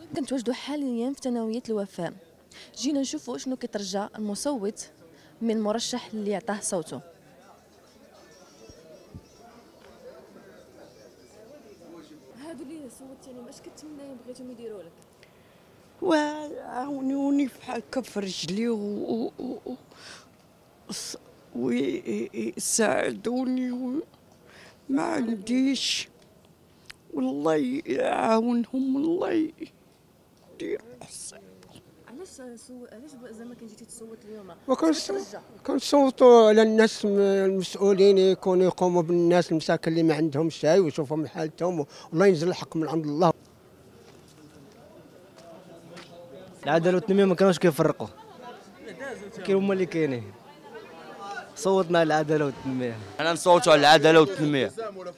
كنتواجدوا حاليا في ثانويه الوفاء. جينا نشوفوا شنو كيترجى المصوت من المرشح اللي عطاه صوته. هادو اللي صوتي عليهم اش كتمنى بغيتهم يديروا لك؟ وعاونوني بحال هكا في رجلي ويساعدوني ما عنديش، والله يعاونهم، والله يدير احسن. علاش زعما كان جيتي تصوت اليوم؟ كنصوتوا على الناس المسؤولين يكونوا يقوموا بالناس المساكن اللي ما عندهمش شاي ويشوفوا من حالتهم، والله ينزل الحق من عند الله. العداله والتنميه ما كانوش كيفرقوا، كاين هما اللي كاينين. صوتنا على العداله والتنميه. انا نصوتوا على العداله والتنميه.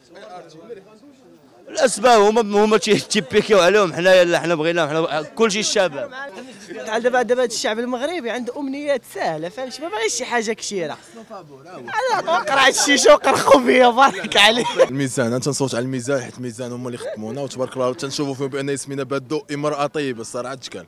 الاسباب هما تيبيكيو عليهم، حنايا لا حنا بغينا حنا كلشي الشباب. دابا الشعب المغربي عنده امنيات سهله، فهمتي؟ ما باغيش شي حاجه كثيره. انا توقع الشيشه وقرخوا فيا بارك عليك. الميزان، انا تنصوت على الميزان حيت الميزان هما اللي خدمونا وتبارك الله، تنشوفوا فيهم بان ياسمينه بادو امراه طيبه الصراحه تشكال.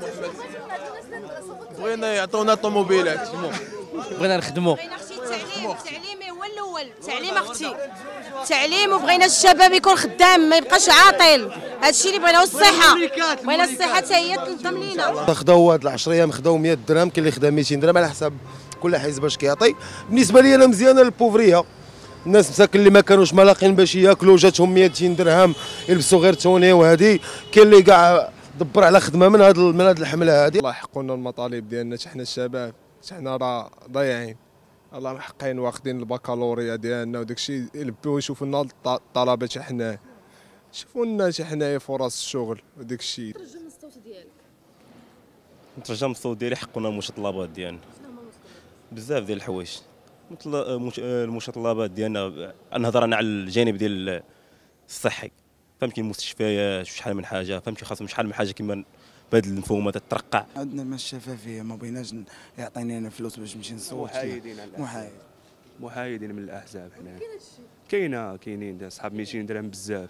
بغينا يعطونا طوموبيلات، بغينا نخدموا. التعليم هو الاول، التعليم اختي، التعليم، وبغينا الشباب يكون خدام ما يبقاش عاطل. هادشي اللي بغيناه. الصحه، بغينا الصحه حتى هي تنظم لينا. خداو هاد 10 ايام خداو 100 درهم، كاين اللي خدا 200 درهم على حساب كل حزب باش كيعطي. بالنسبه لي انا مزيانه للبوفريه، الناس مساكن اللي ما كانوش ملاقين باش ياكلوا جاتهم 200 درهم يلبسوا غير توني، وهذه كاين اللي كاع دبر على خدمه من هاد الحمله هذه. الله يحققوا لنا المطالب ديالنا، حنا الشباب حنا راه ضايعين، الله حقين واخدين البكالوريا ديالنا وداك الشيء، يلبيو يشوفوا لنا الطلبه حتى حنا، شوفوا لنا حتى حنايا فرص الشغل وداك الشيء. ترجم الصوت ديالك؟ نترجم الصوت ديالي حقنا المتطلبات ديالنا. بزاف ديال الحوايج، المتطلبات ديالنا. نهضر انا على الجانب ديال الصحي، فهمتي؟ المستشفيات شحال من حاجه، فهمتي؟ خاصهم شحال من حاجه كما بهاد المفهومه تترقع. عندنا ما الشفافيه، ما بغيناش يعطيني انا فلوس باش نمشي نصوت. محايدين من الاحزاب حنا. كاينين اصحاب 200 درهم بزاف.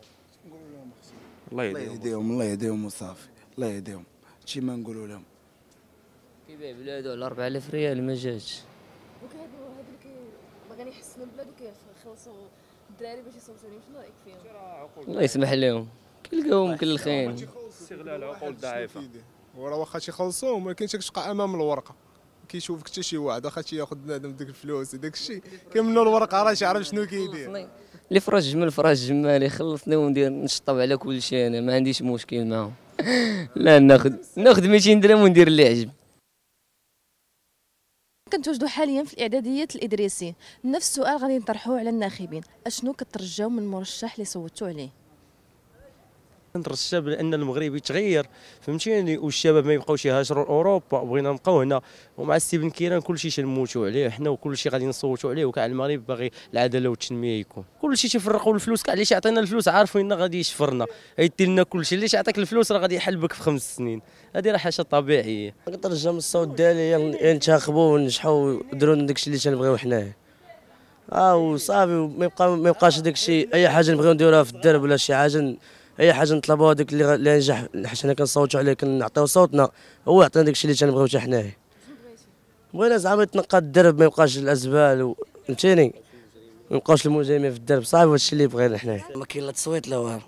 الله يهديهم، الله يهديهم وصافي، الله يهديهم، هادشي ما نقولوا لهم. كيبيع بلادو على 4000 ريال ما جاتش. هادو اللي باغيين يحسنوا بلادو كيخلصوا الدراري باش يصوتوا عليهم، شنو رايك فيهم؟ الله يسمح لهم، كيلقاوهم كل خير. استغلال العقول الضعيفه. وراه واخا تيخلصوهم ولكن تبقى امام الورقه، كيشوفك حتى شي واحد واخا تياخذ بنادم ديك الفلوس وداك الشيء كيمنوا الورقه راه يعرف شنو كيدير. اللي فرج جمل فرج جمال، يخلصني وندير نشطب على كل شيء، انا ما عنديش مشكل معاهم. لا ناخذ 200 درهم وندير اللي عجب. كنتواجدوا حاليا في الاعداديات الادريسي. نفس السؤال غادي نطرحوه على الناخبين، اشنو كترجاو من المرشح اللي صوتوا عليه؟ نترشى بان المغرب يتغير، فهمتيني، والشباب ما يبقاوش يهاجروا لاوروبا، وبغينا نبقاو هنا. ومع السي بن كيران كلشي تنموتوا عليه حنا، وكلشي غادي نصوتوا عليه، وكاع المغرب باغي العداله والتنميه يكون. كلشي تيفرقوا الفلوس، كاع اللي يعطينا الفلوس عارفين غادي يشفرنا، يدير لنا كلشي. اللي يعطيك الفلوس راه غادي يحلبك في 5 سنين، هذه راه حاجه طبيعيه. كنترجم الصوت ديالي ينتخبوا ونجحوا ويديروا لنا داكشي اللي تنبغيو حنايا. وصافي، ما يبقاش داكشي اي حاجه نبغيو نديروها في الدرب ولا شي حاجه، اي حاجه نطلبوها داك اللي نجح، حيت حنا كنصوتوا عليه كنعطيو صوتنا، هو يعطينا داكشي اللي تنبغيو حتى حنايا. بغينا زعما يتنقى الدرب، ما يبقاش الازبال، فهمتيني، ما يبقاوش المجرمين في الدرب، صافي هادشي اللي بغينا حنايا. ما كاين لا تصويت لا والو.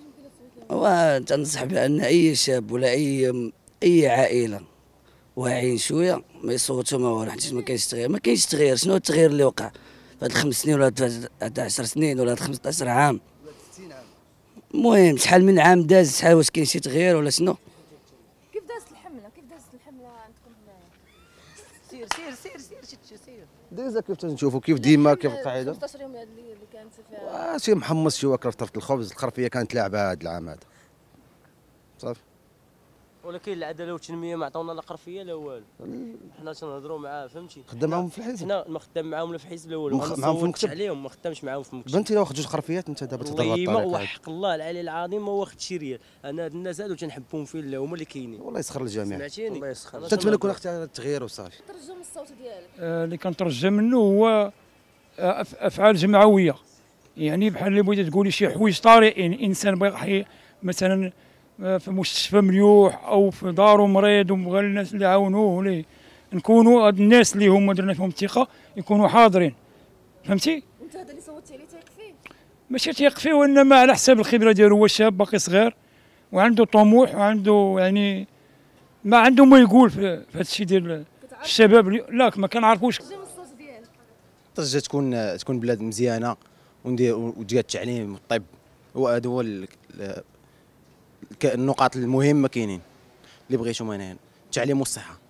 تنصح بان اي شاب ولا اي عائله واعيين شويه ما يصوتوا ما والو، حيت ما كاينش تغيير. ما كاينش تغيير، شنو التغيير اللي وقع في هاد 5 سنين ولا هاد 10 سنين ولا هاد 15 عام؟ المهم شحال من عام داز، شحال واش كاين شي تغيير ولا شنو؟ كيف دازت الحمله عندكم هنايا؟ سير ديزا كيف تنشوفوا، كيف ديما كيف القاعده 15 يوم اللي كانت فيها شي محمص، شي واكل فطرة الخبز. الخرفيه كانت لاعبه هذا العام هذا صافي. ولكن العداله والتنميه ما عطاونا لا قرفيه لا والو. حنا تنهضروا معاه، فهمتي؟ خدام معاهم في الحزب، حنا ما خدام معاهم لا في الحزب لا والو، معاهم في المكتب عليهم، ما خدامش معاهم في المكتب. بنتي لو واخد 2 خرفيات انت دابا تهضر والله ما بالطريقه. وحق الله العلي العظيم ما واخد شي ريال. انا هاد الناس هادو تنحبهم فين لا هما اللي كاينين. والله يسخر الجميع، سمعتيني؟ الله يسخر. تنتمنى يكون اختيار التغيير وصافي. ترجم الصوت ديالك؟ اللي كنترجى منه هو افعال جمعويه، يعني بحال اللي بغيتي تقولي شي حوايج طارئين، انسان بغى مثلا في مستشفى مليوح او في دارو مريض وبغى الناس اللي يعاونوه اللي نكونوا هاد الناس اللي هما درنا فيهم الثقه يكونوا حاضرين. فهمتي؟ وانت هذا اللي صوتتي عليه تيق فيه؟ ماشي تيق فيه، وانما على حساب الخبره ديالو. هو شاب باقي صغير وعنده طموح وعنده يعني ما عنده ما يقول في هذا الشيء ديال الشباب. لا ما كنعرفوش. طنجة تكون بلاد مزيانه وديال التعليم والطب، وهذا هو النقاط المهمه كاينين اللي بغيتهم انا، التعليم والصحه.